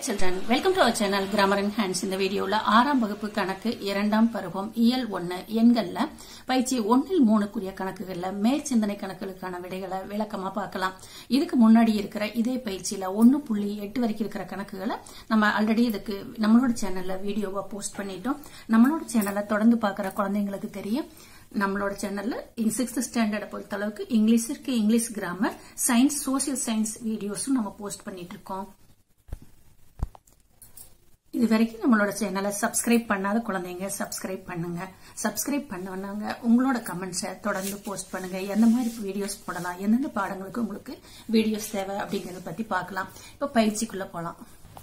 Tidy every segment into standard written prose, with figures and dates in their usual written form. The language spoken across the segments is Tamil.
children, welcome to our channel Grammar in Hands. இந்த வீடியோல 6ஆம் வகுப்பு கணக்கு 2ஆம் பருவம் இயல் 1 எண்கள்ல பயிற்சி 1இல் 3 குரிய கணக்குகள்ல மேற்சிந்தனை கணக்குகளுக்கான விடைகளை விளக்கமா பார்க்கலாம். இதுக்கு முன்னாடி இருக்கிற இதே பயிற்சியில 1.8 வரைக்கும் இருக்கிற கணக்குகளை நம்ம ஆல்ரெடி இதுக்கு நம்மளோட சேனல்ல வீடியோவா போஸ்ட் பண்ணிட்டோம். நம்மளோட சேனலை தொடர்ந்து பார்க்குற குழந்தைங்களுக்கு தெரியும். நம்மளோட சேனல்ல 6th ஸ்டாண்டர்ட் பொறுத்த அளவுக்கு இங்கிலீஷிற்கு English grammar, science, social science வீடியோஸும் நம்ம போஸ்ட் பண்ணிட்டு இருக்கோம். இது வரைக்கும் நம்மளோட சேனலை சப்ஸ்கிரைப் பண்ணாத குழந்தைங்க சப்ஸ்கிரைப் பண்ணுங்க. சப்ஸ்கிரைப் பண்ணவங்க உங்களோட கமெண்ட்ஸை தொடர்ந்து போஸ்ட் பண்ணுங்க. எந்த மாதிரி வீடியோஸ் போடலாம், எந்தெந்த பாடங்களுக்கு உங்களுக்கு வீடியோஸ் தேவை அப்படிங்கறத பத்தி பார்க்கலாம். இப்ப பயிற்சிக்குள்ள போலாம்.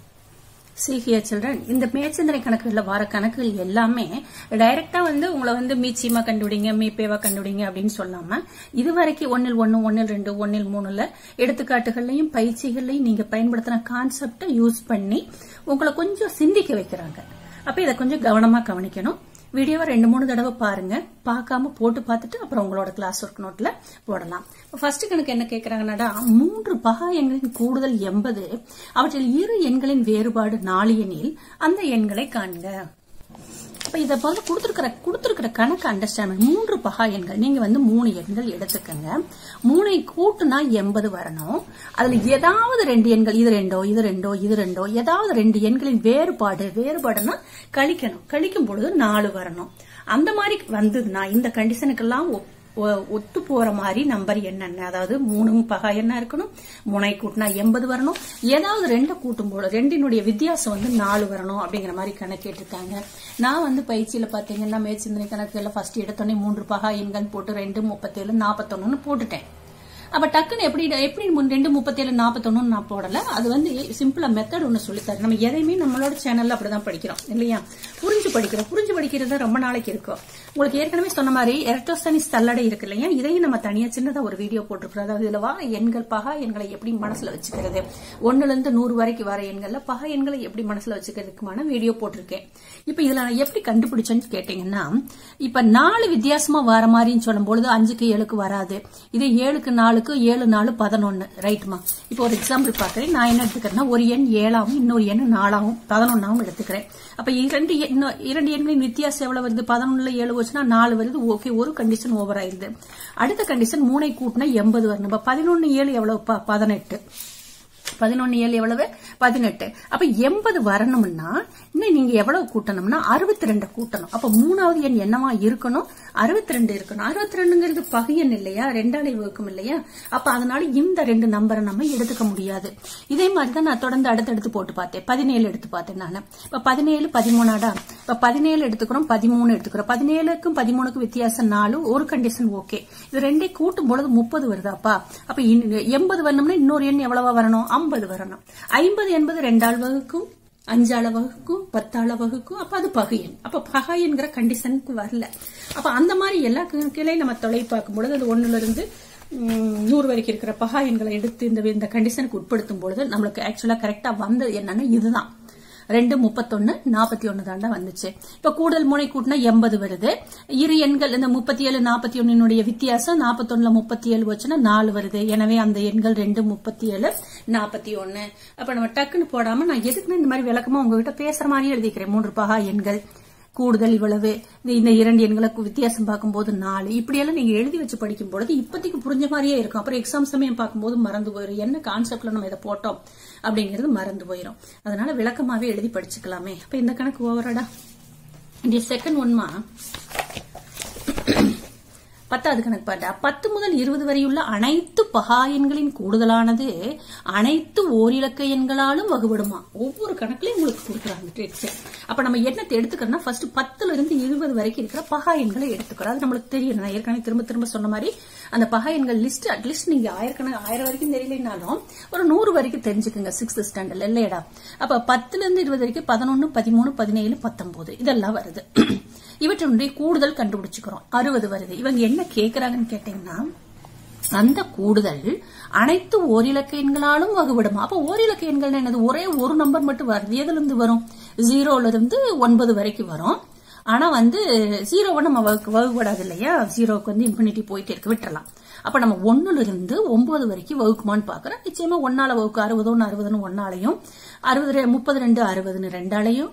See here children, இந்த மேற்சிந்தனை கணக்குகள்ல வர கணக்குகள் எல்லாமே டைரக்டா உங்களை மீச்சியமா கண்டுபிடிங்க, மீப்பேவா கண்டுபிடிங்க அப்படின்னு சொல்லாம இதுவரைக்கும் 1இல் 1, 1இல் 2, 1இல் 3ல எடுத்துக்காட்டுகள்லையும் பயிற்சிகள்லையும் நீங்க பயன்படுத்தின கான்செப்டை யூஸ் பண்ணி உங்களை கொஞ்சம் சிந்திக்க வைக்கிறாங்க. அப்ப இதை கொஞ்சம் கவனமா கவனிக்கணும். வீடியோவை 2-3 தடவை பாருங்க. பார்க்காம போட்டு பார்த்துட்டு அப்புறம் உங்களோட கிளாஸ் ஒர்க் நோட்ல போடலாம். ஃபர்ஸ்ட் கணக்கு என்ன கேட்கறாங்கன்னா, 3 பகா எண்களின் கூடுதல் 80, அவற்றில் இரு எண்களின் வேறுபாடு 4 எனில் அந்த எண்களை காண்க. அப்ப இத கொடுத்திருக்கிற கணக்கு அண்டர்ஸ்டாண்ட். 3 பகா எண்கள், நீங்க 3 எண்கள் எடுத்துக்கங்க. 3ஐ கூட்டுனா 80 வரணும். அதுல ஏதாவது 2 எண்கள், இது ரெண்டோ ஏதாவது 2 எண்களின் வேறுபாடுனா கழிக்கும் பொழுது 4 வரணும். அந்த மாதிரி வந்ததுன்னா இந்த கண்டிஷனுக்கெல்லாம் ஒத்து போற மாதிரி நம்பர் என்னென்ன, அதாவது 3 பகா எண்ணா இருக்கணும், 3ஐ கூட்டினா 80 வரணும், ஏதாவது 2 கூட்டும் போது 2னுடைய வித்தியாசம் 4 வரணும் அப்படிங்கிற மாதிரி கணக்கு கேட்டிருக்காங்க. நான் பயிற்சியில பாத்தீங்கன்னா மேற்சிந்தனை கணக்குல ஃபர்ஸ்ட் எடுத்தோடனே 3 பகா எண்கள் போட்டு 2, 37, 41 போட்டுட்டேன். அப்ப டக்குன்னு எப்படி 2, 37, 41 நான் போடல. அது சிம்பிளா மெத்தட் ஒண்ணு சொல்லித்தாரு. நம்ம எதையுமே நம்மளோட சேனல்ல அப்படிதான் படிக்கிறோம் இல்லையா? புரிஞ்சு படிக்கிறது ரொம்ப நாளைக்கு இருக்கும். உங்களுக்கு ஏற்கனவே சொன்ன மாதிரி எரட்டோஸ்தனிஸ் தள்ளடை இருக்கு இல்லையா? இதையும் நம்ம தனியா சின்னதா ஒரு வீடியோ போட்டிருக்கிறோம். அதாவது இதுல வர எண்கள், பகா எண்களை எப்படி மனசுல வச்சுக்கிறது, 1ல இருந்து 100 வரைக்கும் வர எண்கள்ல பகா எண்களை எப்படி மனசுல வச்சுக்கிறதுக்குமான வீடியோ போட்டிருக்கேன். இப்ப இதுல நான் எப்படி கண்டுபிடிச்சேன்னு கேட்டீங்கன்னா, இப்ப 4 வித்தியாசமா வர மாதிரின்னு சொல்லும் பொழுது 5க்கு 7க்கு வராது. இது 7க்கு 4க்கு 7, 4, 11 ரைட்மா. இப்போ ஒரு எக்ஸாம்பிள் பாக்குறேன். நான் என்ன எடுத்துக்கிறேன்னா, ஒரு எண் 7ஆவும் இன்னொரு எண் 4ஆவும் 11ஆவும் எடுத்துக்கிறேன். அப்ப 2 எண்களின் வித்தியாசம் எவ்வளவு வருது? 11ல 7 வச்சுன்னா 4 வருது. ஓகே, ஒரு கண்டிஷன் ஓவர் ஆயிருது. அடுத்த கண்டிஷன் 3ஐ கூட்டினா 80 வரணும். 11 7 எவ்வளவுப்பா? 18. 11 7 எவ்வளவு? 18. அப்ப 80 வரணும்னா இன்னும் நீங்க எவ்வளவு கூட்டணும்னா 62 கூட்டணும். அப்ப 3வது எண் என்னவா இருக்கணும்? 62 இருக்கணும். 62ங்கிறது பகை எண் இல்லையா? 2ஆல் வகுக்கும் இல்லையா? அப்ப அதனால இந்த 2 நம்பரை நம்ம எடுத்துக்க முடியாது. இதே மாதிரிதான் நான் தொடர்ந்து அடுத்தடுத்து போட்டு பார்த்தேன். 17 எடுத்து பார்த்தேன் நான். இப்ப 17 13ஆடா? இப்ப 17 எடுத்துக்கிறோம், 13 எடுத்துக்கிறோம். 17க்கும் 13க்கும் வித்தியாசம் 4. ஒரு கண்டிஷன் ஓகே. இது 2ஐ கூட்டும் பொழுது 30 வருதாப்பா? அப்ப 80 வரணும்னா இன்னொரு எண் எவ்வளவா வரணும்? 50 வரணும். 50 என்பது 2ஆல் வகுக்கும், 5ஆல் வகுக்கும், 10ஆல் வகுக்கும். அப்ப அது பகை எண். அப்ப பகை என்கிற கண்டிஷனுக்கு வரல. அப்ப அந்த மாதிரி எல்லா கணக்கிலையும் நம்ம தொலை பார்க்கும் பொழுது அது 1ல இருந்து 100 வரைக்கும் இருக்கிற பகா எண்களை எடுத்து இந்த கண்டிஷனுக்கு உட்படுத்தும் பொழுது நம்மளுக்கு ஆக்சுவலா கரெக்டா வந்தது என்னன்னா இதுதான். 2, 31, 41 தாண்டா வந்துச்சு. இப்ப கூடுதல் 3ஐ கூட்டினா 80 வருது. இரு எண்கள் இந்த 37, 41 வித்தியாசம் 41ல 37 வச்சுன்னா 4 வருது. எனவே அந்த எண்கள் 2, 37, 41. அப்ப நம்ம டக்குன்னு போடாம நான் எதுக்குன்னு இந்த மாதிரி விளக்கமா உங்ககிட்ட பேசுற மாதிரியே எழுதிக்கிறேன். 3 பகா எண்கள் கூடுதல் இவ்வளவு, இந்த 2 எண்களுக்கு வித்தியாசம் பார்க்கும்போது 4. இப்படியெல்லாம் நீங்க எழுதி வச்சு படிக்கும் பொழுது இப்போதைக்கு புரிஞ்ச மாதிரியே இருக்கும். அப்புறம் எக்ஸாம் சமயம் பார்க்கும்போது மறந்து போயிடும். என்ன கான்செப்ட்ல நம்ம இதை போட்டோம் அப்படிங்கிறது மறந்து போயிடும். அதனால விளக்கமாவே எழுதி படிச்சுக்கலாமே. அப்ப இந்த கணக்கு ஓவராடா. இந்த செகண்ட் ஒன்மா 10வது கணக்கு பாட்டா. 10 முதல் 20 வரையுள்ள அனைத்து பகா எண்களின் கூடுதலானது அனைத்து ஓரிலக்க எண்களாலும் வகுபடுமா? ஒவ்வொரு கணக்குலயும் உங்களுக்கு கொடுக்குறாங்க ட்ரிக்ஸ். அப்ப நம்ம என்னத்தை எடுத்துக்கிறோம்னா, ஃபர்ஸ்ட் 10ல இருந்து 20 வரைக்கும் இருக்கிற பகா எண்களை எடுத்துக்கிறோம். அது நம்மளுக்கு தெரியும். நான் ஏற்கனவே திரும்ப சொன்ன மாதிரி அந்த பகா எண்கள் லிஸ்ட் அட்லீஸ்ட் நீங்க 1000 வரைக்கும் தெரியலனாலும் ஒரு 100 வரைக்கும் தெரிஞ்சுக்குங்க 6th ஸ்டாண்டர்ட்ல இல்லையடா. அப்ப 10ல இருந்து 20 வரைக்கும் 11, 13, 17, 19 இதெல்லாம் வருது. இவற்றினுடைய கூடுதல் கண்டுபிடிச்சுக்கிறோம். 60 வருது. இவங்க என்ன கேக்குறாங்கன்னு கேட்டீங்கன்னா, அந்த கூடுதல் அனைத்து ஓரிலக்க எண்களாலும் வகுபடுமா? அப்ப ஓரிலக்க எண்கள் என்னது? ஒரே ஒரு நம்பர் மட்டும் வருது. எதுல இருந்து வரும்? 0ல இருந்து 9 வரைக்கும் வரும். ஆனா 0 நம்ம வகுப்படாது இல்லையா? 0க்கு இன்ஃபினிட்டி போயிட்டே இருக்கு, விட்டுறலாம். அப்ப நம்ம 1ல இருந்து 9 வரைக்கும் வகுக்குமான்னு பாக்குறோம். நிச்சயமா 1ஆல வகுக்கு 61 60 1ஆலையும் 60 32 60 2ஆலையும்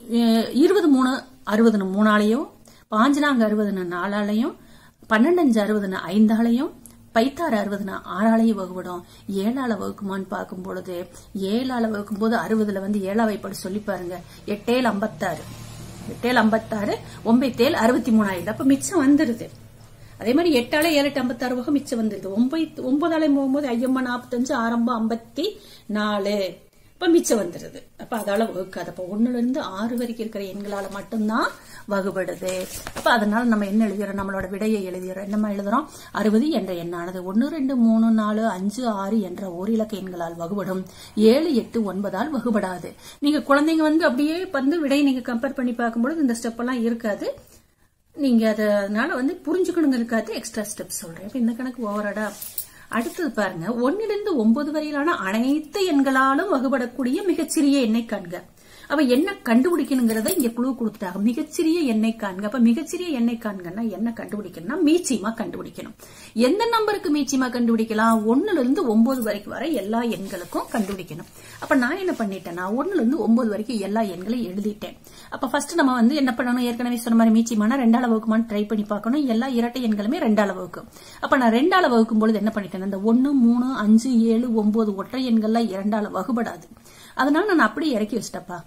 23 60 3ஆலையும் 5 60 4ஆலையும் 12 60 5ஆலையும் பைத்தாறு 60 6ஆலையும் வகுப்படும். 7ஆல வகுக்குமான்னு பார்க்கும் பொழுது 7ஆல வகுக்கும் போது 60ல வந்து 7ஆவை படி சொல்லி பாருங்க. 8 7 56 8 7 56 9 7 63 ஆயிடுது. அப்ப மிச்சம் வந்துருது. அதே மாதிரி 8ஆல 7 8 56 வகை மிச்சம் வந்துருது. 9ஆல போகும்போது 5 45 ஆரம்பம் 54 இப்ப மிச்சம் வந்துருது. அப்ப அதால வகுக்காது. அப்ப 1ல இருந்து 6 வரைக்கும் இருக்கிற எண்களால மட்டும்தான் வகுபடுது. அப்ப அதனால நம்ம என்ன எழுதுறோம், நம்மளோட விடையை எழுதுறோம். என்னமா எழுதுறோம், 60 என்ற எண்ணானது 1 2 3 4 5 6 என்ற ஒரு இலக்க எண்களால் வகுபடும். 7 8 9ஆல் வகுபடாது. நீங்க குழந்தைங்க வந்து அப்படியே வந்து விடையை நீங்க கம்பேர் பண்ணி பார்க்கும்போது இந்த ஸ்டெப் எல்லாம் இருக்காது. நீங்க அதனால வந்து புரிஞ்சுக்கணுங்கிறதுக்காக எக்ஸ்ட்ரா ஸ்டெப் சொல்றேன். இப்ப இந்த கணக்கு ஓவராடா. அடுத்தது பாருங்க, 1ல இருந்து 9 வரையிலான அனைத்து எண்களாலும் வகுபடக்கூடிய மிகச்சிறிய எண்ணை காண்க. அப்ப என்ன கண்டுபிடிக்கணுங்கிறத இங்க குழு கொடுத்துட்டாங்க. மிகச்சிறிய எண்ணை காண்க. அப்ப மிகச்சிறிய எண்ணை காண்கன்னா என்ன கண்டுபிடிக்கணும்னா மீச்சியமா கண்டுபிடிக்கணும். எந்த நம்பருக்கு மீச்சியமா கண்டுபிடிக்கலாம், 1ல இருந்து 9 வரைக்கும் வர எல்லா எண்களுக்கும் கண்டுபிடிக்கணும். அப்ப நான் என்ன பண்ணிட்டேன்னா 1ல இருந்து 9 வரைக்கும் எல்லா எண்களையும் எழுதிட்டேன். அப்ப ஃபர்ஸ்ட் நம்ம வந்து என்ன பண்ணணும், ஏற்கனவே சொன்ன மாதிரி மீச்சியமான 2ஆல வகுக்குமான்னு ட்ரை பண்ணி பார்க்கணும். எல்லா இரட்டை எண்களுமே 2ஆல வகுக்கும். அப்ப நான் 2ஆல வகுக்கும் பொழுது என்ன பண்ணிட்டேன், இந்த 1 3 5 7 9 ஒற்றை எண்கள்லாம் 2ஆல வகுபடாது. அதனால நான் அப்படியே இறக்கி வச்சிட்டப்பா.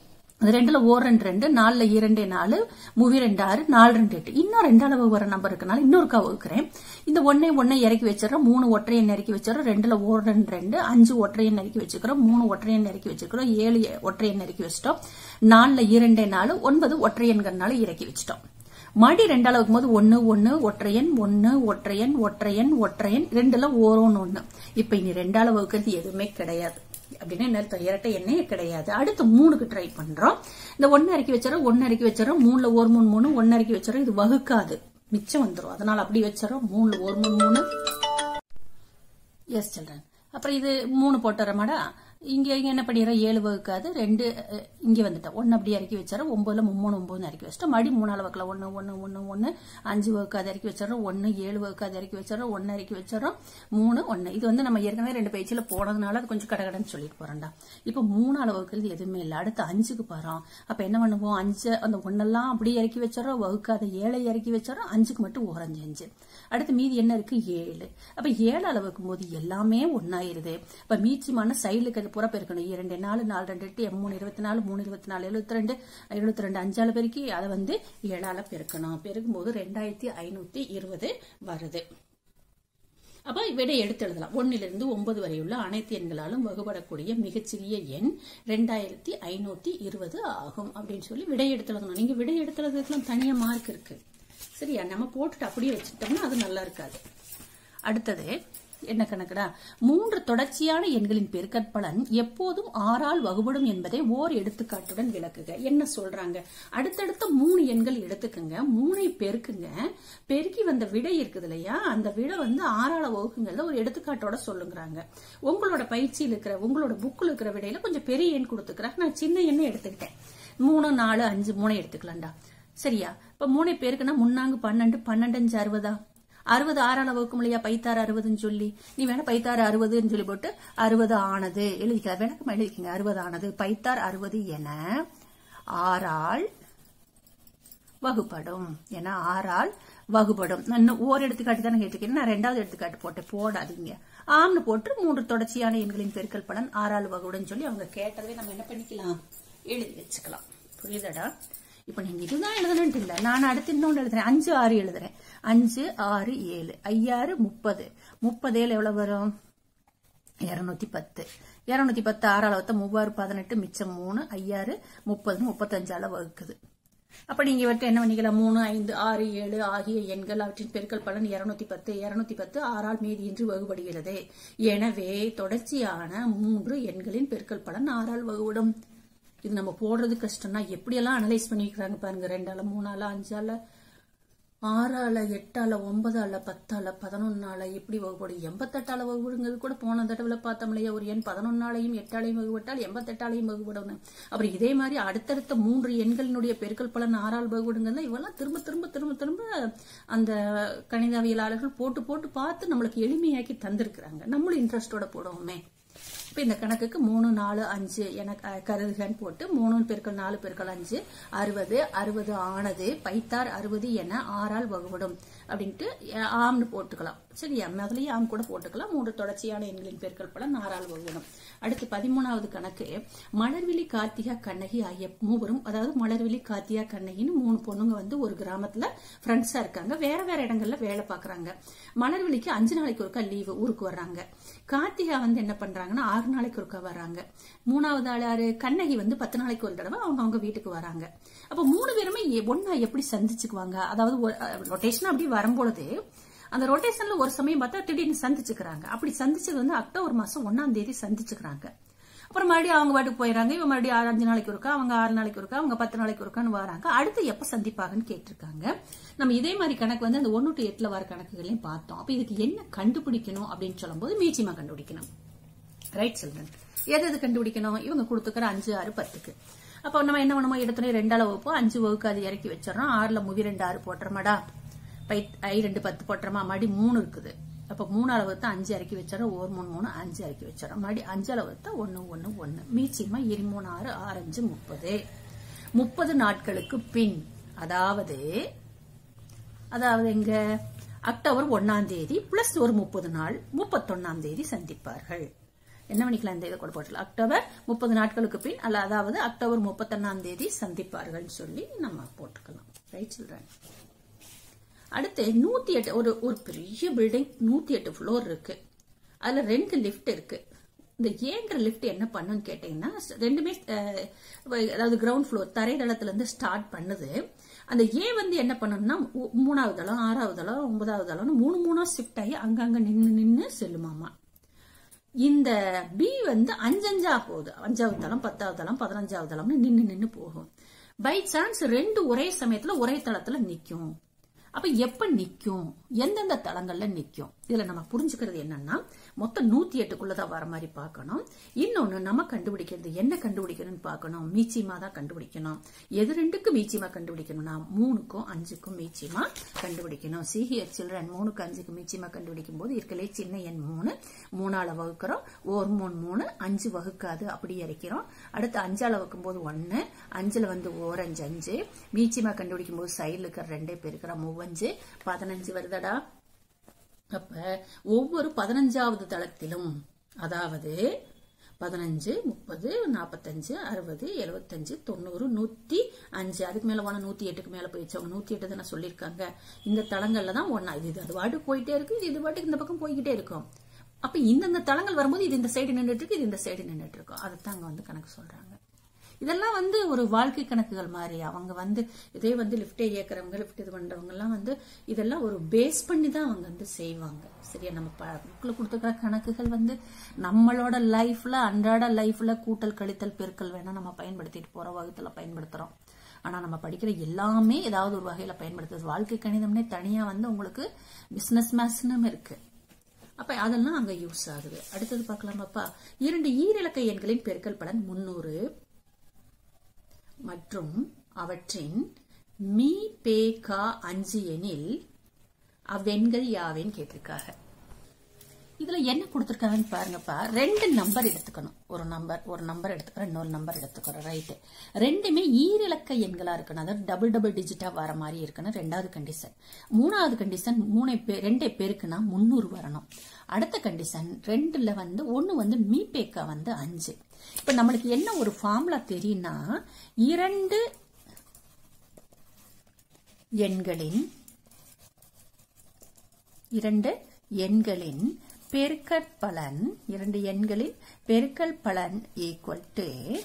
2ல 1 2 2 4ல 2 4 3 2 6 4 2 8 இன்னும் 2ஆல வகுக்கிற நம்பர் இருக்கனால இன்னொருக்கா வகுக்கிறேன். இந்த 1 இறக்கி வச்சிடறோம். 3 ஒற்றை எண் இறக்கி வச்சிடறோம். 2ல 1 2 2 5 ஒற்றை எண் இறக்கி வச்சுக்கிறோம். 3 ஒற்றை எண் இறக்கி வச்சுக்கிறோம். 7 ஒற்றை எண் இறக்கி வச்சிட்டோம். 4ல 2 4 9 ஒற்றை எண்கள்னால இறக்கி வச்சிட்டோம். மறுபடி 2ஆல வைக்கும்போது 1 1 ஒற்றையன் 1 ஒற்றையன் ஒற்றையன் ஒற்றையன் 2ல 1 1. இப்ப இனி 2ஆல வகுக்கிறது எதுவுமே கிடையாது. அப்படின்னா என்ன அர்த்தம், இரட்டை எண்ணே கிடையாது. அடுத்து 3க்கு ட்ரை பண்றோம். இந்த 1 இறக்கி வச்சிடறோம். 1 இறக்கி வச்சிடறோம். 3ல 1 3 3 1 இறக்கி வச்சிடறோம். இது வகுக்காது, மிச்சம் வந்துடும். அதனால அப்படி வச்சிடறோம். 3ல 1 3 3. S children. அப்புறம் இது 3 போட்டுறமாடா. இங்க என்ன பண்ணிடுறோம், 7 வகுக்காது. 2 இங்க வந்துட்டோம். 1 அப்படி இறக்கி வச்சிடறோம். 9ல 3 9 இறக்கி வச்சிட்டோம். மறுபடி 3ஆல வகுக்கல 1 1 1 1 5 வகுக்காது இறக்கி வச்சிடறோம். 1 7 வகுக்காது இறக்கி வச்சிடறோம். 1 இறக்கி வச்சிடறோம். 3 1. இது வந்து நம்ம ஏற்கனவே 2 பயிற்சியில போனதுனால அது கொஞ்சம் கடகடன்னு சொல்லிட்டு போறேன்டா. இப்ப 3ஆல வகுக்கிறது எதுவுமே இல்லை. அடுத்து 5க்கு போறோம். அப்ப என்ன பண்ணுவோம், 5 அந்த 1எல்லாம் அப்படியே இறக்கி வச்சிடறோம். வகுக்காத 7 இறக்கி வச்சிடறோம். 5க்கு மட்டும் ஓரஞ்சு 5. அடுத்து மீதி என்ன இருக்கு, 7. அப்ப 7ஆல வகுக்கும் போது எல்லாமே ஒன்னாயிருது. அப்ப மீச்சியமான சைடுக்கு அது புற பெருக்கணும். 2 4 4 2 8 3 24 3 24 72 72 5ஆல பெருக்கி அதை வந்து 7ஆல பெருக்கணும். பெருக்கும் போது 2520 வருது. அப்ப விடை எடுத்து எழுதலாம். 1ல இருந்து 9 வரை உள்ள அனைத்து எண்களாலும் வகுபடக்கூடிய மிகச்சிறிய எண் 2520 ஆகும் அப்படின்னு சொல்லி விடை எடுத்து எழுதணும். நீங்க விடை எடுத்து எழுதுறதுக்கு தனியா மார்க் இருக்கு. சரியா, நம்ம போட்டுட்டு அப்படியே வச்சுட்டோம்னா அது நல்லா இருக்காது. அடுத்தது என்ன கணக்குடா, 3 தொடர்ச்சியான எண்களின் பெருக்கற்பலன் எப்போதும் 6ஆல் வகுபடும் என்பதை ஓர் எடுத்துக்காட்டுடன் விளக்குக. என்ன சொல்றாங்க, அடுத்தடுத்த 3 எண்கள் எடுத்துக்கங்க, 3ஐ பெருக்குங்க, பெருக்கி வந்த விடை இருக்குது இல்லையா, அந்த விடை வந்து 6ஆல வகுக்குங்கிறத ஒரு எடுத்துக்காட்டோட சொல்லுங்கிறாங்க. உங்களோட பயிற்சியில் இருக்கிற உங்களோட புக்கில் இருக்கிற விடையில கொஞ்சம் பெரிய எண் கொடுத்துக்கிறாங்க. நான் சின்ன எண்ணை எடுத்துக்கிட்டேன். 3 4 5 3 எடுத்துக்கலாம்டா. சரியா, இப்ப 3 பேருக்குன்னா 3 12 12 5 60. 60 6ஆல வகுக்கும் இல்லையா, பைத்தாறு 60ன்னு சொல்லி நீ வேணா பைத்தாறு 60ன்னு சொல்லி போட்டு 60 ஆனது எழுதிக்கலாம். விளக்கமா எழுதிக்கங்க. 60 ஆனது பைத்தார் 60 என 6ஆல் வகுப்படும். ஏன்னா 6ஆல் வகுப்படும். நான் ஓர் எடுத்துக்காட்டு தானே கேட்டுக்கிறேன். நான் 2வது எடுத்துக்காட்டு போட்டேன். போடாதீங்க, ஆம்னு போட்டு 3 தொடர்ச்சியான எண்களின் பெருக்கல் பலன் 6ஆல் வகுப்படும் சொல்லி அவங்க கேட்டதே நம்ம என்ன பண்ணிக்கலாம், எழுதி வச்சுக்கலாம். புரியுதாடா? இப்ப நீங்க இதுதான் எழுதணும்னு இல்ல, நான் அடுத்து இன்னொன்னு எழுதுறேன். 5 6 எழுதுறேன். 5 6 7 5 30 30 எவ்வளவு வரும், 210. 210 6ஆல வகுத்தா 3 18 மிச்சம் 3 5 30 35ஆல வகுக்குது. அப்ப நீங்க இவற்றை என்ன பண்ணிக்கலாம், 3 5 6 7 ஆகிய எண்கள் அவற்றின் பெருக்கல் பலன் 210. 210 6ஆல் மீதியின்றி வகுபடுகிறது. எனவே தொடர்ச்சியான 3 எண்களின் பெருக்கல் பலன் 6ஆல் வகுபடும். இது நம்ம போடுறது கஷ்டம்னா எப்படியெல்லாம் அனலைஸ் பண்ணிக்கிறாங்க பாருங்க. 2ஆல 3ஆல 5ஆல 6ஆல 8ஆல 9ஆல 10ஆல 11ஆல எப்படி வகுப்படும்? 88ஆல வகுப்படுங்கிறது கூட போன தடவை பார்த்தோம்லையா, ஒரு எண் 11ஆலையும் 8ஆலையும் வகுப்பட்டால் 88ஆலையும் வகுப்படணும். அப்புறம் இதே மாதிரி அடுத்தடுத்த 3 எண்களினுடைய பெருக்கல் பலன் 6ஆல் வகுப்படுங்கிறத இவெல்லாம் திரும்ப திரும்ப திரும்ப திரும்ப அந்த கணிதவியலாளர்கள் போட்டு போட்டு பார்த்து நம்மளுக்கு எளிமையாக்கி தந்திருக்கிறாங்க. நம்மளும் இன்ட்ரெஸ்டோட போடுவோமே. இப்ப இந்த கணக்குக்கு 3, 4, 5 என கருதுகன்னு போட்டு 3 பெருக்கல் 4 பெருக்கல் 5 60, 60 ஆனது பைத்தார் 60 என 6ஆல் வகுப்படும் அப்படின்ட்டு ஆம்னு போட்டுக்கலாம். சரியா, அதுலயே ஆம் கூட போட்டுக்கலாம். 3 தொடர்ச்சியான எண்களின் பெருக்கல் பலன் 6ஆல் வகுப்படும். அடுத்து 13வது கணக்கு, மலர்விழி, கார்த்திகா, கண்ணகி ஆகிய மூவரும், அதாவது மலர்விழி, கார்த்திகா, கண்ணகின்னு 3 பொண்ணுங்க வந்து ஒரு கிராமத்துல ஃப்ரெண்ட்ஸா இருக்காங்க. வேற வேற இடங்கள்ல வேலை பாக்குறாங்க. மலர்விழிக்கு 5 நாளைக்கு ஒருக்கா லீவு, ஊருக்கு வர்றாங்க. கார்த்திகா வந்து என்ன பண்றாங்கன்னா 6 நாளைக்கு ஒருக்கா வர்றாங்க. 3வது ஆளு கண்ணகி வந்து 10 நாளைக்கு ஒரு தடவை அவங்க வீட்டுக்கு வராங்க. அப்ப 3 பேருமே ஒன்னா எப்படி சந்திச்சுக்குவாங்க? அதாவது ரொட்டேஷன் அப்படி வரும்பொழுது அந்த ரொட்டேஷன்ல ஒரு சமயம் பார்த்தா திடீர்னு சந்திச்சுக்கிறாங்க. அப்படி சந்திச்சது வந்து அக்டோபர் மாசம் 1ஆம் தேதி சந்திச்சுக்கிறாங்க. அப்புறம் மறுபடியும் அவங்க பாட்டுக்கு போயிடறாங்க. இவன் மறுபடியும் 5 நாளைக்கு ஒருக்கா, அவங்க 6 நாளைக்கு ஒருக்கா, அவங்க 10 நாளைக்கு ஒருக்கான்னு வராங்க. அடுத்து எப்ப சந்திப்பாங்கன்னு கேட்டிருக்காங்க. நம்ம இதே மாதிரி கணக்கு வந்து அந்த 1 to 8ல வர கணக்குகளையும் பார்த்தோம். அப்ப இதுக்கு என்ன கண்டுபிடிக்கணும் அப்படின்னு சொல்லும் போது மீச்சிமா கண்டுபிடிக்கணும். ரைட் சில்ட்ரன், எது கண்டுபிடிக்கணும்? இவங்க கொடுத்துக்கிற 5, 6, 10க்கு. அப்ப நம்ம என்ன பண்ணுமோ, எடுத்துனே 2ஆல வகுப்போம். 5 வகுக்கு அது இறக்கி வச்சிடறோம். 6ல முவி 2 6 போட்டுறமாடா, I 2 10 போட்டுறமா, மறுபடி 3 இருக்குது. அப்ப 3ஆல வகுத்தா 5 இறக்கி வச்சிடறோம். 1 3 3 5 இறக்கி வச்சிடறோம். மறுபடி 5ஆல வகுத்தா 1 1 1. மீச்சிமா 23 6 6 5 30. 30 நாட்களுக்கு பின், அதாவது எங்க அக்டோபர் 1ஆம் தேதி பிளஸ் ஒரு 30 நாள் 31ஆம் தேதி சந்திப்பார்கள். என்ன பண்ணிக்கலாம்? இந்த இதை கூட போட்டுக்கலாம். அக்டோபர் 30 நாட்களுக்கு பின், அதாவது அக்டோபர் 31ஆம் தேதி சந்திப்பார்கள் சொல்லி நம்ம போட்டுக்கலாம். Right children. அடுத்து 108, ஒரு பெரிய பில்டிங், 108 ஃப்ளோர் இருக்கு. அதுல 2 லிஃப்ட் இருக்கு. இந்த ஏங்கிற லிஃப்ட் என்ன பண்ணுன்னு கேட்டீங்கன்னா, ரெண்டுமே அதாவது கிரவுண்ட் ஃப்ளோர் தரைதளத்துல இருந்து ஸ்டார்ட் பண்ணுது. அந்த ஏ வந்து என்ன பண்ணணும்னா 3ஆவது தளம், 6ஆவது தளம், 9ஆவது தளம்னு 3 ஷிஃப்ட் ஆகி அங்கங்க நின்னு செல்லுமாமா. இந்த பி வந்து 5 போகுது. 5ஆவது தளம், 10ஆவது தளம், 15ஆவது தளம்னு நின்னு போகும். பை சான்ஸ் 2 ஒரே சமயத்துல ஒரே தளத்துல நிக்கும். அப்ப எப்ப நிக்கும், எந்தெந்த தளங்கள்ல நிக்கும்? இதுல நம்ம புரிஞ்சுக்கிறது என்னன்னா, மொத்தம் 108க்குள்ளதான் வர மாதிரி பார்க்கணும். இன்னொன்னு நம்ம கண்டுபிடிக்கிறது என்ன கண்டுபிடிக்கணும்னு பார்க்கணும். மீச்சிமா தான் கண்டுபிடிக்கணும். எது 2க்கு மீச்சிமா கண்டுபிடிக்கணும்னா 3க்கும் 5க்கும் மீச்சிமா கண்டுபிடிக்கணும். சிஹியர் சில்ட்ரன், 3க்கு 5க்கு மீச்சிமா கண்டுபிடிக்கும் போது இருக்கலே சின்ன எண் 3, 3ஆல வகுக்கிறோம். 1 3 3, 5 வகுக்காது, அப்படி இறக்கிறோம். அடுத்து 5ஆல வகுக்கும் போது 1, 5ல வந்து 1 5 5. மீச்சிமா கண்டுபிடிக்கும் போது சைடுல இருக்கிற 2 பெருக்கிறோம், 5 15 வருதடா. அப்ப ஒவ்வொரு 15ஆவது தளத்திலும், அதாவது 15 30 45 60 75 90 105, அதுக்கு மேல போனா 108க்கு மேல போயிடுச்சு. அவங்க 108 தானே சொல்லியிருக்காங்க. இந்த தளங்கள்ல தான் ஒன்னா இது அது பாட்டுக்கு போயிட்டே இருக்கு. இது பாட்டுக்கு இந்த பக்கம் போய்கிட்டே இருக்கும். அப்ப இந்த தளங்கள் வரும்போது இது இந்த சைடு நின்றுட்டு இருக்கு, இது இந்த சைடு நின்றுட்டு இருக்கும். அதைத்தான் அங்க வந்து கணக்கு சொல்றாங்க. இதெல்லாம் வந்து ஒரு வாழ்க்கை கணக்குகள் மாதிரி. அவங்க வந்து இதே வந்து லிப்டே இயக்குறவங்க, லிப்ட் இது பண்றவங்க எல்லாம் வந்து இதெல்லாம் ஒரு பேஸ் பண்ணி தான் அவங்க வந்து செய்வாங்க. சரியா, நம்ம புக்ல கொடுத்துக்கிற கணக்குகள் வந்து நம்மளோட லைஃப்ல, அன்றாட லைஃப்ல கூட்டல் கழித்தல் பெருக்கல் வேணா நம்ம பயன்படுத்திட்டு போறோம், வகுத்துல பயன்படுத்துறோம். ஆனா நம்ம படிக்கிற எல்லாமே ஏதாவது ஒரு வகையில பயன்படுத்துறது. வாழ்க்கை கணிதம்னே தனியா வந்து உங்களுக்கு பிசினஸ் மேத்ஸ்னும் இருக்கு. அப்ப அதெல்லாம் அங்க யூஸ் ஆகுது. அடுத்தது பார்க்கலாமாப்பா. 2 ஈரிலக்க எண்களின் பெருக்கல் பலன் 300 மற்றும் அவற்றின் மீ பே கா 5 எனில் அவ்வெண்கள் யாவேன்னு கேட்டிருக்காங்க. இதுல என்ன கொடுத்திருக்காங்கன்னு பாருங்கப்பா. 2 நம்பர் எடுத்துக்கணும். ஒரு நம்பர் எடுத்துக்கிறோம், இன்னொரு நம்பர் எடுத்துக்கிறோம். ரைட், ரெண்டுமே ஈரிலக்க எண்களா இருக்கணும். அதாவது டபுள் டிஜிட்டா வர மாதிரி இருக்கணும். 2வது கண்டிஷன். 3வது கண்டிஷன் 2 பெருக்குனா 300 வரணும். அடுத்த கண்டிஷன் 2ல வந்து 1 வந்து மீ பேக்கா வந்து 5. இப்ப நம்மளுக்கு என்ன ஒரு ஃபார்முலா தெரியும்னா, 2 எண்களின் பெருக்கற்பலன், 2 எண்களின் பெருக்கற்பலன் ஈக்குவல் டு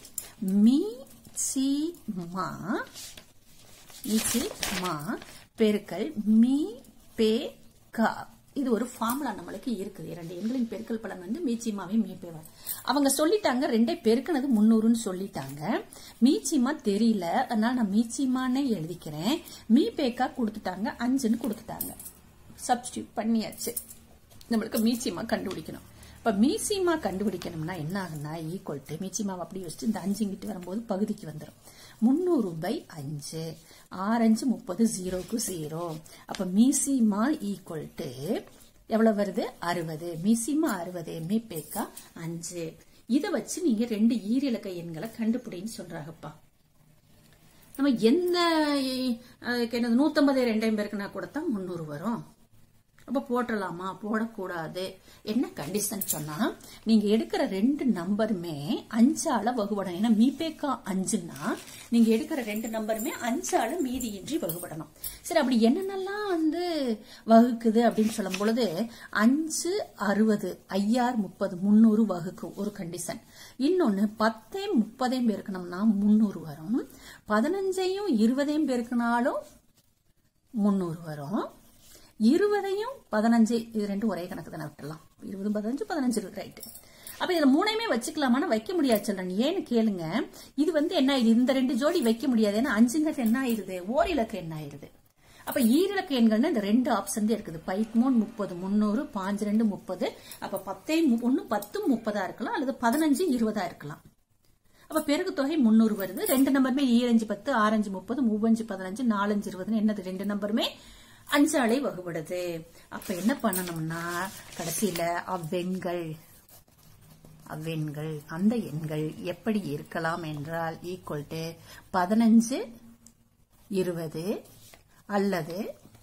மீச்சிமா பெருக்கல் மீ பே கா. இது ஒரு ஃபார்முலா நம்மளுக்கு இருக்குது. 2 எண்களின் பெருக்கல் பலன் வந்து மீச்சிமாவே மீப்பேவா. அவங்க சொல்லிட்டாங்க 2 பெருக்கினது 300ன்னு சொல்லிட்டாங்க. மீச்சிமா தெரியல, அதனால நான் மீச்சிமானே எழுதிக்கிறேன். மீபேக்கா கொடுத்துட்டாங்க, 5ன்னு கொடுத்துட்டாங்க. சப்ஸ்டியூட் பண்ணியாச்சு. நம்மளுக்கு மீச்சிமா கண்டுபிடிக்கணும். இப்ப மீச்சிமா கண்டுபிடிக்கணும்னா என்ன ஆகுனா ஈக்குவல் டு மீச்சிமாவை அப்படி வச்சுட்டு இந்த 5 இங்கிட்டு வரும்போது பகுதிக்கு வந்துடும். 300/5 6×5 30 0க்கு 0. அப்ப மீசிமா ஈக்குவல் டு எவ்வளவு வருது 60. மீசிமா 60, மீபேக்கா 5. இதை வச்சு நீங்க 2 ஈரிலக்க எண்களை கண்டுபிடின்னு சொல்றாங்கப்பா. நம்ம எந்த 150 2 பேருக்குனா கூட தான் 300 வரும். அப்ப போட்டலாமா? போடக்கூடாது. என்ன கண்டிஷன் சொன்னா நீங்க எடுக்கிற 2 நம்பருமே 5ஆல வகுபடணும். ஏன்னா மீபேக்கா 5ன்னா நீங்க எடுக்கிற 2 நம்பருமே 5ஆல மீதியின்றி வகுபடணும். சரி, அப்படி என்னென்னலாம் வந்து வகுக்குது அப்படின்னு சொல்லும் பொழுது 5 60 5 30 300 வகுக்கும் ஒரு கண்டிஷன். இன்னொன்னு 10 30 பெருக்கணும்னா 300 வரும். 15 20 பெருக்கினாலும் 300 வரும். 20 15 இது 2 ஒரே கணக்கு தானே, விட்டுலாம். 20 15 15 ரைட். அப்ப இதுல 3ஐயுமே வச்சுக்கலாமான்னு வைக்க முடியாது சொல்றேன். ஏன்னு கேளுங்க, இது வந்து என்ன ஆயிடுது, இந்த 2 ஜோடி வைக்க முடியாது. ஏன்னா 5ங்கிறது என்ன ஆயிடுது, ஓரிலக்க எண் ஆயிடுது. அப்ப ஈரிலக்க எண்கள்னா இந்த 2 ஆப்ஷன் தான் இருக்குது. 5 3 30 300 5 2 30. அப்ப 10 1 10 30 இருக்கலாம், அல்லது 15 20 இருக்கலாம். அப்ப பெருக்கு தொகை 300 வருது. 2 நம்பருமே 2 10 6 30 3 15 4 20 என்னது 2 நம்பருமே 5ஆலை வகுபடுது. அப்ப என்ன பண்ணணும்னா கடைசியில அவ்வெண்கள் அந்த எண்கள் எப்படி இருக்கலாம் என்றால் ஈக்குவல் டு 15 20 அல்லது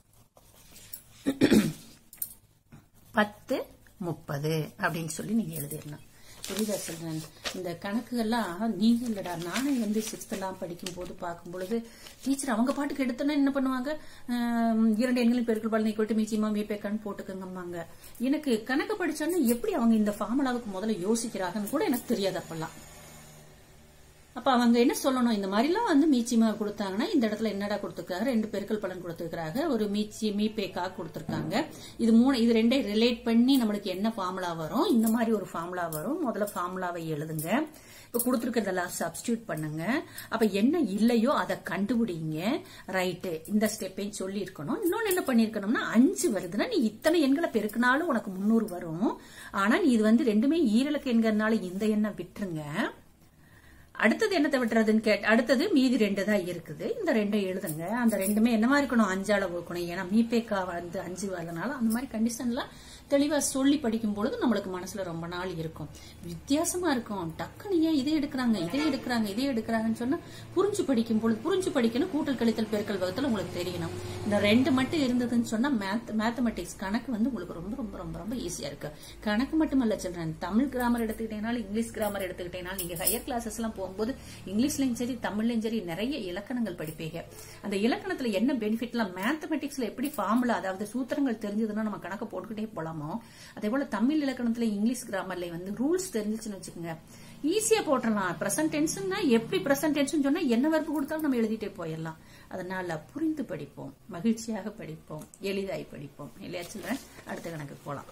10 30 அப்படின்னு சொல்லி நீங்க எழுதிடலாம். புரியுதா சொல்றேன்? இந்த கணக்குகள்லாம் நீங்க இல்லடா, நானே வந்து 6th எல்லாம் படிக்கும் போது பார்க்கும் பொழுது டீச்சர் அவங்க பாட்டுக்கு எடுத்தோன்னா என்ன பண்ணுவாங்க, 2 எண்களின் பெருக்கல் பலனை கொட்டு மீச்சிமா மீபேக்கான்னு போட்டுக்கங்கம்பாங்க. எனக்கு கணக்கு படிச்சோன்னா எப்படி அவங்க இந்த ஃபார்முலாவுக்கு முதல்ல யோசிக்கிறாங்கன்னு கூட எனக்கு தெரியாது அப்பெல்லாம். அப்ப அவங்க என்ன சொல்லணும், இந்த மாதிரிலாம் வந்து மீச்சிமா கொடுத்தாங்கன்னா இந்த இடத்துல என்னடா கொடுத்துருக்காங்க, 2 பெருக்கல் பலன் கொடுத்துருக்காங்க, ஒரு மீபேக்கா கொடுத்துருக்காங்க. இது 2 ரிலேட் பண்ணி நம்மளுக்கு என்ன ஃபார்முலா வரும், இந்த மாதிரி ஒரு ஃபார்முலா வரும். முதல்ல ஃபார்முலாவை எழுதுங்க. இப்ப கொடுத்துருக்கிறதெல்லாம் சப்ஸ்டியூட் பண்ணுங்க. அப்ப என்ன இல்லையோ அதை கண்டுபிடிங்க. ரைட்டு, இந்த ஸ்டெப்பையும் சொல்லி இருக்கணும். இன்னொன்னு என்ன பண்ணிருக்கணும்னா 5 வருதுன்னா நீ இத்தனை எண்களை பெருக்கினாலும் உனக்கு 300 வரும். ஆனா நீ இது வந்து 2மே ஈரிலக்க எண்கிறதுனால இந்த எண்ணை விட்டுருங்க. அடுத்தது என்னத்தை விட்டுறதுன்னு அடுத்தது மீதி 2 தான் இருக்குது. இந்த 2 எழுதுங்க. அந்த 2மே என்னவா இருக்கணும், 5ஆல வகுக்கணும். ஏன்னா மீபேக்கா வந்து 5 வரதுனால அந்த மாதிரி கண்டிஷன்லாம் தெளிவா சொல்லி படிக்கும் பொழுது நம்மளுக்கு மனசுல ரொம்ப நாள் இருக்கும். வித்தியாசமா இருக்கும். டக்குனு ஏன் இதை எடுக்கிறாங்கன்னு சொன்னா புரிஞ்சு படிக்கும் பொழுது புரிஞ்சு படிக்கணும். கூட்டல் கழித்தல் பெருக்கல் வகுத்தல் உங்களுக்கு தெரியணும். இந்த 2 மட்டும் இருந்ததுன்னு சொன்னா மேத்தமெட்டிக்ஸ் கணக்கு வந்து உங்களுக்கு ரொம்ப ரொம்ப ரொம்ப ரொம்ப ஈஸியா இருக்கு. கணக்கு மட்டுமல்ல சொல்றேன், தமிழ் கிராமர் எடுத்துக்கிட்டேனாலும் இங்கிலீஷ் கிராமர் எடுத்துக்கிட்டேனாலும் நீங்க ஹையர் கிளாஸஸ் எல்லாம் போகும்போது இங்கிலீஷ்லயும் சரி தமிழ்லயும் சரி நிறைய இலக்கணங்கள் படிப்பீங்க. அந்த இலக்கணத்துல என்ன பெனிஃபிட்லாம், மேத்தமெட்டிக்ஸ்ல எப்படி ஃபார்முலா அதாவது சூத்திரங்கள் தெரிஞ்சதுன்னா நம்ம கணக்கு போட்டுக்கிட்டே போலாமோ, அதே போல தமிழ் இலக்கணத்துல இங்கிலீஷ் கிராமர்ல வந்து ரூல்ஸ் தெரிஞ்சிச்சுன்னு வச்சுக்கோங்க, ஈஸியா போட்டுடலாம். பிரசன்ட் டென்ஸ்னா எப்படி பிரசன்ட் டென்ஸ் சொன்னா என்ன வர்ப்பு கொடுத்தாலும் நம்ம எழுதிட்டே போயிடலாம். அதனால புரிந்து படிப்போம், மகிழ்ச்சியாக படிப்போம், எளிதாய் படிப்போம். இல்லையா சில்ட்ரன்? அடுத்த கணக்கு போலாம்.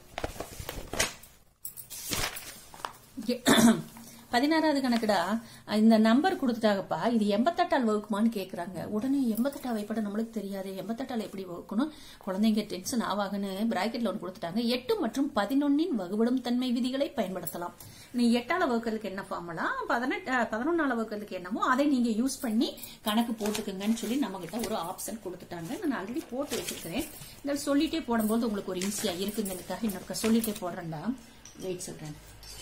16வது கணக்குடா. இந்த நம்பர் கொடுத்துட்டாங்கப்பா, இது 88ஆல் வகுக்குமான்னு கேக்குறாங்க. உடனே 88 வைப்பட நம்மளுக்கு தெரியாது, 88ஆல் எப்படி வகுக்கணும், குழந்தைங்க டென்ஷன் ஆவாங்கன்னு பிராக்கெட்ல ஒன்று கொடுத்துட்டாங்க. 8 மற்றும் 11 வகுபடும் தன்மை விதிகளை பயன்படுத்தலாம். நீ 8ஆல வகுக்கிறதுக்கு என்ன ஃபார்முலா, 11ஆல வகுக்கிறதுக்கு என்னமோ அதை நீங்க யூஸ் பண்ணி கணக்கு போட்டுக்குங்கன்னு சொல்லி நம்ம கிட்ட ஒரு ஆப்ஷன் கொடுத்துட்டாங்க. நான் ஆல்ரெடி போட்டு வச்சிருக்கிறேன். இந்த சொல்லிட்டே போடும்போது உங்களுக்கு ஒரு ஈஸியா இருக்குங்கிறதுக்காக இன்னொரு சொல்லிட்டே போடுறேன்டா. வெயிட் சொல்றேன்.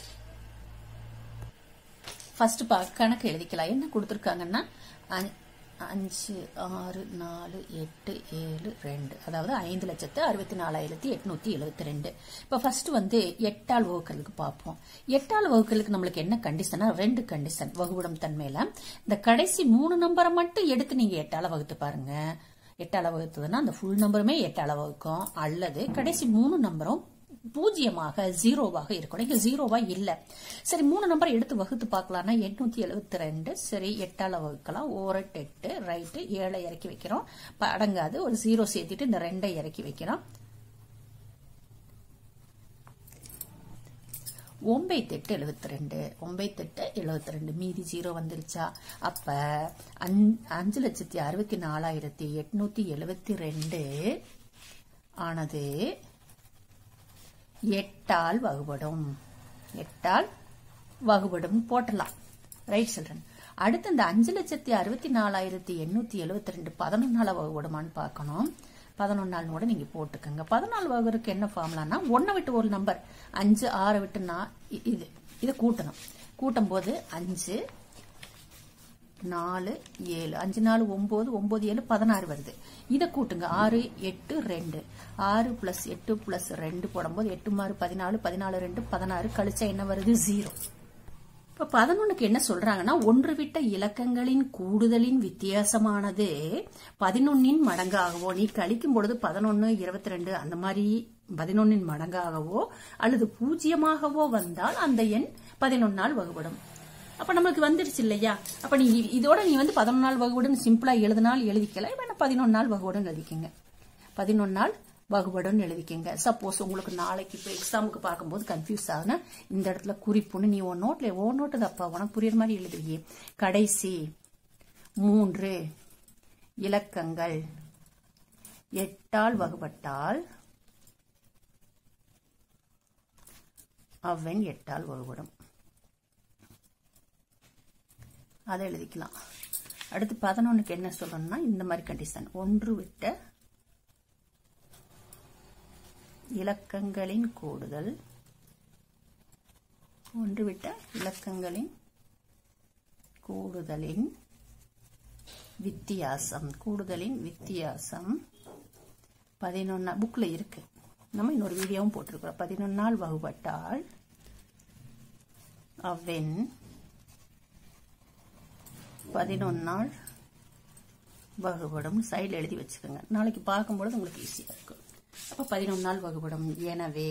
ஃபர்ஸ்ட் கணக்கு எழுதிக்கலாம். என்ன கொடுத்துருக்காங்கன்னா 5 6 4 8 7 2 அதாவது 5,64,872. இப்ப ஃபர்ஸ்ட் வந்து 8ஆல் வகுக்கிறதுக்கு பார்ப்போம். 8ஆல் வகுக்கிறதுக்கு நம்மளுக்கு என்ன கண்டிஷனா, 2 கண்டிஷன் வகுபடும் தன்மையில. இந்த கடைசி 3 நம்பரை மட்டும் எடுத்து நீங்க 8ஆல வகுத்து பாருங்க. 8ஆல வகுத்ததுன்னா அந்த ஃபுல் நம்பருமே 8ஆல வகுக்கும், அல்லது கடைசி 3 நம்பரும் 0 0 இருக்கணும். இங்க 0 இல்ல. சரி, 3 நம்பரை எடுத்து வகுத்து பார்க்கலாம்னா 872. சரி, 8ஆல வகுக்கலாம். 1 8 ரைட்டு. 7 இறக்கி வைக்கிறோம், அடங்காது. ஒரு 0 சேர்த்துட்டு இந்த 2 இறக்கி வைக்கிறோம். 9 8 72 9 8 72 மீதி 0 வந்துருச்சா? அப்ப 5,64,872 ஆனது 8 ஆல் வகுபடும். 8 ஆல் வகுபடும் போட்டலாம். Right children. அடுத்து இந்த 5,64,872 11ஆல வகுபடுமான்னு பார்க்கணும். 11 கூட நீங்க போட்டுக்கங்க. 14 வகுறதுக்கு என்ன ஃபார்முலானா 1 விட்டு ஒரு நம்பர் 5 6 விட்டு இதை கூட்டணும். கூட்டும் போது 5 4 7 5 4 9 9 7 16 வருது. இதை கூட்டுங்க. 6 8 2 6 + 8 + 2 போடும்போது 8 6 14 14 2 16 கழிச்சா என்ன வருது? 0. இப்ப 11க்கு என்ன சொல்றாங்கன்னா ஒன்று விட்ட இலக்கங்களின் கூடுதலின் வித்தியாசமானது 11ன் மடங்காகவோ, நீ கழிக்கும் பொழுது 11 22 அந்த மாதிரி 11ன் மடங்காகவோ அல்லது 0ஆகவோ வந்தால் அந்த எண் 11ஆல் வகுபடும். அப்ப நமக்கு வந்துருச்சு இல்லையா? அப்ப நீ இதோட நீ 11ஆல் வகுபடும் சிம்பிளா எழுதினால் எழுதிக்கல. வேணா 11ஆல் வகுபடும் எழுதிக்கங்க. 11ஆல் வகுபடும் எழுதிக்கங்க. சப்போஸ் உங்களுக்கு நாளைக்கு இப்ப எக்ஸாமுக்கு பார்க்கும்போது கன்ஃபியூஸ் ஆகுனா இந்த இடத்துல குறிப்புன்னு நீ உன் நோட்டு தப்பா உனக்கு புரியுற மாதிரி எழுதுவியே. கடைசி 3 இலக்கங்கள் 8 ஆல் வகுபட்டால் அவன் 8 ஆல் வகுபடும். அதை எழுதிக்கலாம். அடுத்து 11க்கு என்ன சொல்லணும்னா இந்த மாதிரி கண்டிஷன். ஒன்று விட்ட இலக்கங்களின் கூடுதல், ஒன்று விட்ட இலக்கங்களின் கூடுதலின் வித்தியாசம். கூடுதலின் வித்தியாசம் 11 புக்ல இருக்கு. நம்ம இன்னொரு வீடியோவும் போட்டிருக்கிறோம். 11ஆல் வகுபட்டால் அவன் 11ஆல் வகுபடும். சைடில் எழுதி வச்சுக்கோங்க. நாளைக்கு பார்க்கும்போது உங்களுக்கு ஈஸியா இருக்கும். அப்ப 11ஆல் வகுபடும். எனவே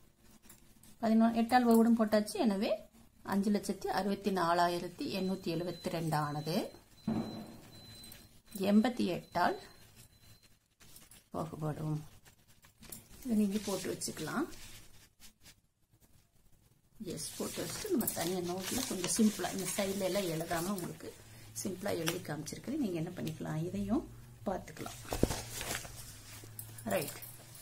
8 ஆல் வகுபடும் போட்டாச்சு. எனவே 5,64,872 ஆனது 88 ஆல் வகுபடும். இதை நீங்க போட்டு வச்சுக்கலாம். எஸ் போட்டு வச்சுட்டு நம்ம தனியா நோட்ல கொஞ்சம் சிம்பிளா இந்த சைட்ல எல்லாம் எழுதாம உங்களுக்கு சிம்பிளா எழுதி காமிச்சிருக்கிறேன். நீங்க என்ன பண்ணிக்கலாம், இதையும் பார்த்துக்கலாம். ரைட்.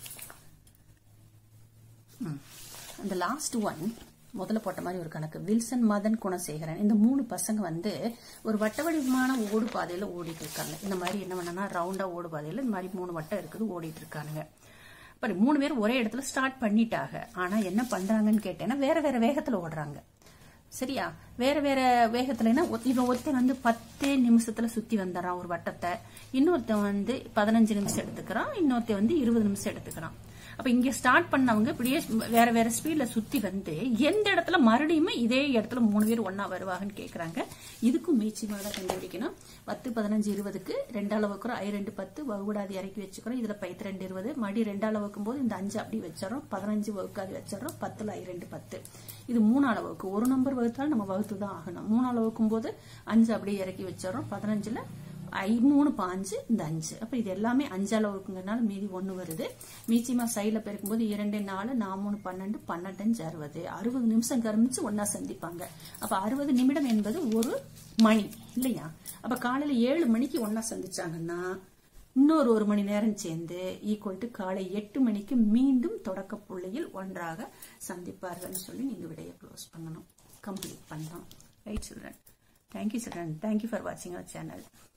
அந்த லாஸ்ட் ஒன் முதல்ல போட்ட மாதிரி ஒரு கணக்கு. வில்சன், மதன், குணசேகரன் இந்த 3 பசங்க ஒரு வட்ட வடிவமான ஓடு பாதையில ஓடிட்டு இருக்காங்க. இந்த மாதிரி என்ன பண்ணனா ரவுண்டா ஓடு பாதையில இந்த மாதிரி 3 வட்டம் இருக்குது ஓடிட்டு இருக்கானுங்க. அப்ப 3 பேர் ஒரே இடத்துல ஸ்டார்ட் பண்ணிட்டாங்க. ஆனா என்ன பண்றாங்கன்னு கேட்டேன்னா வேற வேற வேகத்துல ஓடுறாங்க. சரியா? வேற வேற வேகத்துலன்னா இவன் ஒருத்தன் 10 நிமிஷத்துல சுத்தி வந்துடுறான் ஒரு வட்டத்தை. இன்னொருத்தன் 15 நிமிஷம் எடுத்துக்கிறான். இன்னொருத்தன் 20 நிமிஷம் எடுத்துக்கிறான். அப்ப இங்க ஸ்டார்ட் பண்ணவங்க இப்படியே வேற வேற ஸ்பீட்ல சுத்தி எந்த இடத்துல மறுபடியும் இதே இடத்துல 3 பேர் ஒன்னா வருவாங்கன்னு கேக்குறாங்க. இதுக்கும் மீச்சிமாட கண்டுபிடிக்கணும். 10 15 20க்கு 2 அளவுக்கு 2 10 வகுடாதி இறக்கி வச்சுக்கிறோம். இதுல 2 20 மறுபடி 2 வைக்கும் போது இந்த 5 அப்படி வச்சிடறோம். 15 வகுக்காதி வச்சிடறோம். 10ல 2 10. இது 3 அளவுக்கு ஒரு நம்பர் வகுத்தாலும் நம்ம வகுத்து தான் ஆகணும். 3 அளவுக்கும் போது 5 அப்படியே இறக்கி வச்சிடறோம். 15ல 3 5 இந்த 5. அப்ப இது எல்லாமே 5 அளவுக்குங்கனால மீதி 1 வருது. மீச்சிமா சைட்ல பெருக்கும்போது 2 4 4 3 12 12 5 60 நிமிஷம் கருமிச்சு ஒன்னா சந்திப்பாங்க. அப்ப 60 நிமிடம் என்பது ஒரு மணி இல்லையா? அப்ப காலையில 7 மணிக்கு ஒன்னா சந்திச்சாங்கன்னா இன்னொரு 1 மணி நேரம் சேர்ந்து ஈக்குவல் டு காலை 8 மணிக்கு மீண்டும் தொடக்க புள்ளியில் ஒன்றாக சந்திப்பார்கள் சொல்லி நீங்க விடையை க்ளோஸ் பண்ணணும். கம்ப்ளீட் பண்ணலாம். Right children. Thank you children. Thank you for watching our channel.